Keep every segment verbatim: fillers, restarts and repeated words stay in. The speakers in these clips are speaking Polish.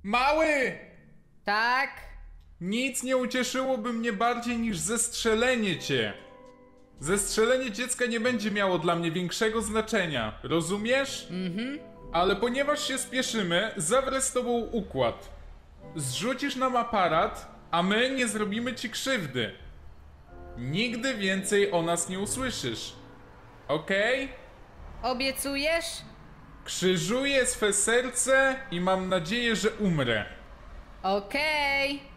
Mały! Tak? Nic nie ucieszyłoby mnie bardziej niż zestrzelenie cię. Zestrzelenie dziecka nie będzie miało dla mnie większego znaczenia, rozumiesz? Mhm. Ale ponieważ się spieszymy, zawrę z tobą układ. Zrzucisz nam aparat, a my nie zrobimy ci krzywdy. Nigdy więcej o nas nie usłyszysz. Okej? Okay? Obiecujesz? Krzyżuję swe serce i mam nadzieję, że umrę. Okej. Okay.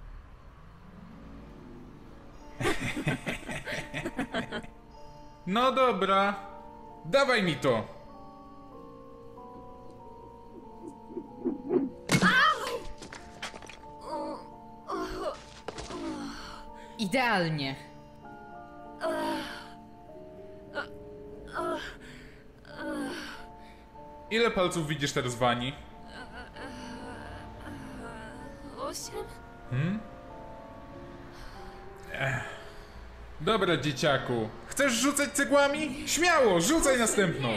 No dobra. Dawaj mi to. Idealnie. Ile palców widzisz teraz w Ani? Osiem? Hmm? Ech. Dobra, dzieciaku. Chcesz rzucać cegłami? Śmiało, rzucaj następną.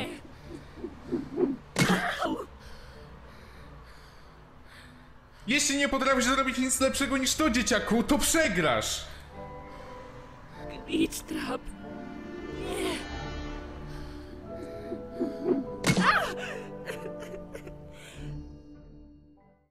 Jeśli nie potrafisz zrobić nic lepszego niż to, dzieciaku, to przegrasz. Glitch trap. Nie.